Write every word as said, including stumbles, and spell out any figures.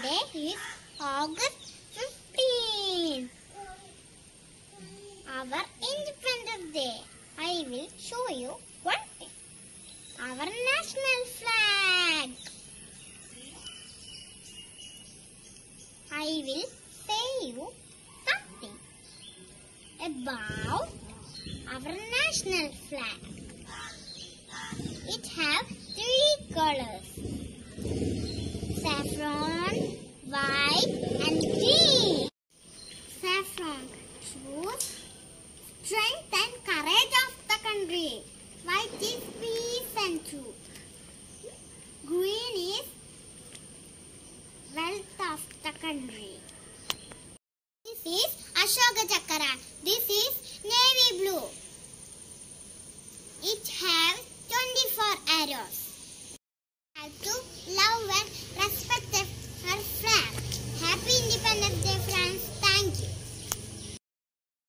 Today is August fifteenth, our Independence Day. I will show you one thing. Our national flag. I will say you something about our national flag. It have three colors: saffron, white and green. Saffron shows strength and courage of the country. White is peace and truth. Green is wealth of the country. This is Ashoka Chakra. This is navy blue. It has twenty-four arrows. Have to love and